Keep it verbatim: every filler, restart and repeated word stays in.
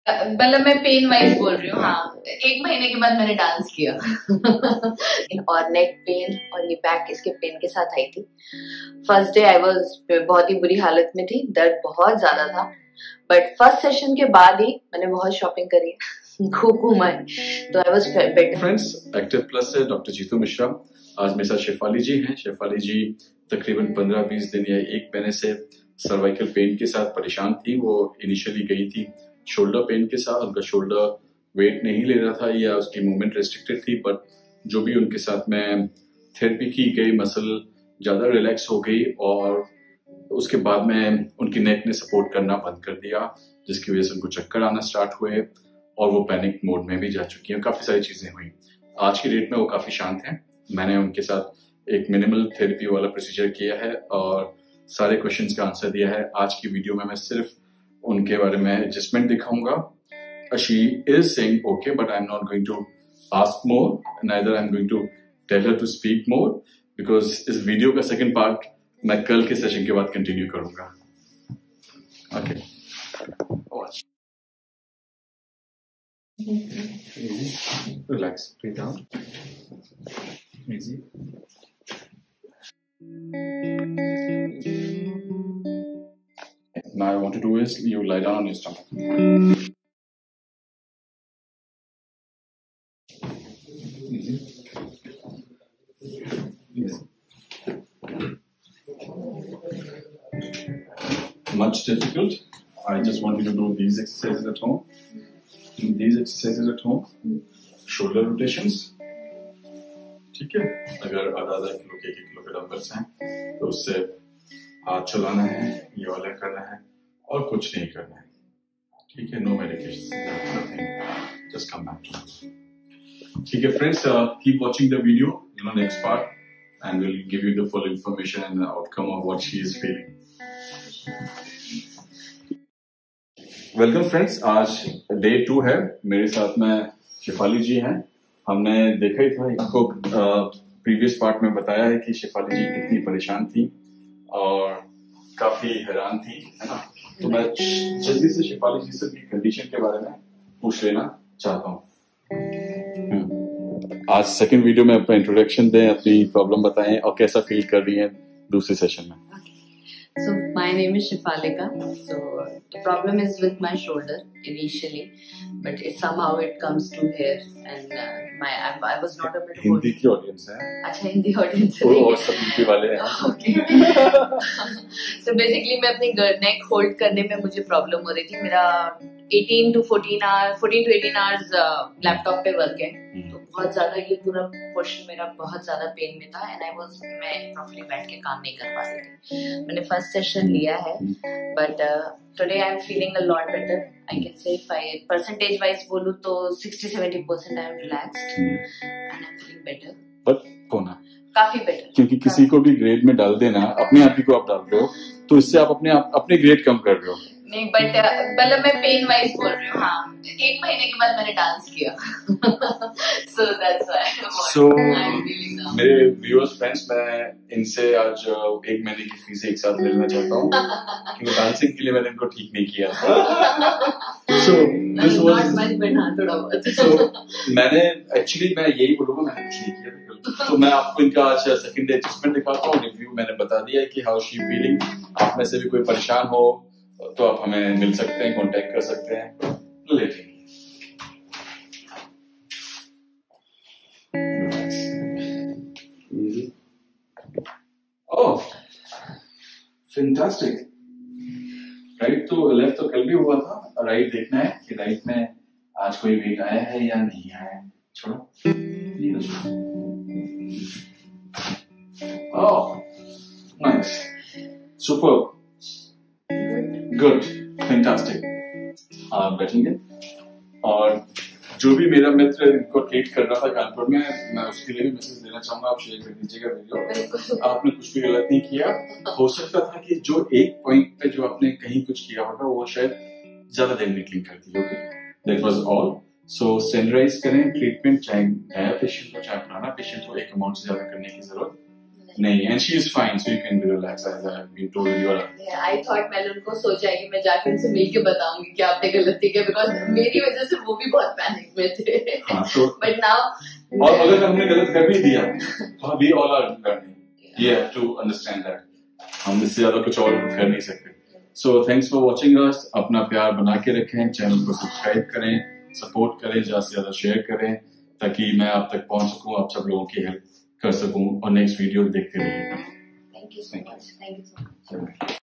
मतलब मैं pen wise बोल रही हूँ। हाँ, एक महीने के बाद मैंने डांस किया। और नेक पेन और ये बैक इसके पेन के साथ आई थी। फर्स्ट डे आई वाज बहुत ही बुरी हालत में थी, दर्द बहुत ज्यादा था, बट फर्स्ट सेशन के बाद ही मैंने बहुत शॉपिंग करी, खूब घूमा, तो I was better. Friends, Active Plus से डॉक्टर जीतू मिश्रा आज मेरे साथ शेफाली जी हैं। शेफाली जी तकरीबन पंद्रह बीस दिन या एक महीने से सर्वाइकल पेन के साथ परेशान थी। वो इनिशियली गई थी शोल्डर पेन के साथ, उनका शोल्डर वेट नहीं ले रहा था या उसकी मूवमेंट रेस्ट्रिक्टेड थी, बट जो भी उनके साथ में थेरेपी की गई, मसल ज्यादा रिलैक्स हो गई और उसके बाद में उनकी नेक ने सपोर्ट करना बंद कर दिया, जिसकी वजह से उनको चक्कर आना स्टार्ट हुए और वो पैनिक मोड में भी जा चुकी हैं। काफी सारी चीजें हुई। आज की डेट में वो काफी शांत हैं। मैंने उनके साथ एक मिनिमल थेरेपी वाला प्रोसीजर किया है और सारे क्वेश्चंस का आंसर दिया है। आज की वीडियो में मैं सिर्फ उनके बारे में एडजस्टमेंट दिखाऊंगा। She is saying okay, but I am not going to ask more, neither I am going to tell her to speak more, because इस वीडियो का सेकंड पार्ट मैं कल के सेशन के बाद कंटिन्यू करूंगा। Okay, easy, relax, breathe out, easy. Now I want to do is you lie down on your stomach. Easy. Easy. Much difficult. I just want you to do these exercises at home. These exercises at home. Shoulder rotations. ठीक है, अगर आधा आधा kilo के एक kilo के dumbbells हैं तो उससे हाथ चलाना है, ये वाला करना है और कुछ नहीं करना है। ठीक है, no medication, just come back to. ठीक है friends, keep watching the video, you know next part and will give you the full information and the outcome of what she is feeling. Welcome friends, आज day two है। मेरे साथ में शेफाली जी हैं। हमने देखा ही था, आपको प्रीवियस पार्ट में बताया है कि शेफाली जी कितनी परेशान थी और काफी हैरान थी, है ना। तो मैं जल्दी से शेफाली जी से अपनी कंडीशन के बारे में पूछ लेना चाहता हूँ। आज सेकंड वीडियो में अपना इंट्रोडक्शन दें, अपनी प्रॉब्लम बताएं और कैसा फील कर रही हैं दूसरे सेशन में। So my name is Shefalika. So the problem is with my shoulder initially, but it somehow it comes to here, and uh, my I, I was not able to. Hindi की audience है। अच्छा, Hindi audience है। और सब हिंदी वाले हैं। Okay. So basically मैं अपनी नेक होल्ड करने में मुझे प्रॉब्लम हो रही थी। मेरा eighteen to fourteen hours, fourteen to eighteen hours laptop पे वर्क है, तो बहुत ज्यादा ये पूरा पोर्शन मेरा बहुत ज्यादा पेन में था एंड आई वाज मैं प्रॉपर्ली बैठ के काम नहीं कर पा रही थी। मैंने फर्स्ट सेशन लिया है, but today I am feeling a lot better. I can say if I percentage wise बोलूं तो sixty seventy percent I am relaxed and I am feeling better. But होना काफी बेटर, क्योंकि किसी को भी ग्रेड में डाल देना, अपने आप ही को आप डाल रहे हो, तो इससे आप अपने आप अपने ग्रेड कम कर रहे हो। नहीं, बट मतलब मैं पेन वाइज बोल रही हूँ। हाँ, एक महीने के बाद मैंने डांस किया। so that's why so, मेरे व्यूअर्स फ्रेंड्स, मैं इनसे आज एक महीने की फीस एक साथ लेना चाहता हूँ क्योंकि डांसिंग के लिए मैंने इनको ठीक नहीं किया था। so, this was, थोड़ा बहुत। so, मैंने एक्चुअली मैं यही बोलूँगा, मैंने कुछ नहीं किया। तो मैं आपको इनका आज सेकंड डे एडजस्टमेंट दिखाता हूँ। रिव्यू मैंने बता दिया है कि हाउ शी फीलिंग। आप में से भी कोई परेशान हो तो आप हमें मिल सकते हैं, कांटेक्ट कर सकते हैं। लेकिन ओह फैंटास्टिक। राइट तो लेफ्ट तो कल भी हुआ था, राइट देखना है कि राइट में आज कोई वेट आया है या नहीं आया है। छोड़ो, oh nice, super, good, fantastic. आप बैठेंगे और जो भी मेरा मित्र इनको ट्रीट कर रहा था कानपुर में, मैं उसके लिए भी मैसेज देना चाहूंगा, आप शेयर कर दीजिएगा वीडियो। आपने कुछ भी गलत नहीं किया। हो सकता था कि जो एक पॉइंट पे जो आपने कहीं कुछ किया होगा वो शायद ज्यादा देर में क्लीन करती होगी। That was all. So standardise करें ट्रीटमेंट, चाहे नया पेशेंट हो चाहे पुराना पेशेंट हो, एक अमाउंट से ज्यादा करने की जरूरत नहीं, and she is fine, so you can be relaxed as I have been told you are. Yeah, I thought मैंने उनको सोचा है कि मैं जाके उनसे मिलके बताऊंगी कि आपने गलती की, बिकॉज मेरी वजह से वो भी बहुत पैनिक में थे. हाँ, तो बट नाउ और अगर हमने गलत कर भी दिया तो we all are learning. You have to understand that. हम इससे ज्यादा कुछ और कर नहीं सकते. So thanks for watching us. अपना प्यार बना के रखें, चैनल को सब्सक्राइब करें, सपोर्ट करें, ज्यादा से ज्यादा शेयर करें ताकि मैं आप तक पहुंच सकूं, आप सब लोगों की हेल्प कर सकूं और नेक्स्ट वीडियो देखते रहिएगा. Thank you so much. Thank you so much.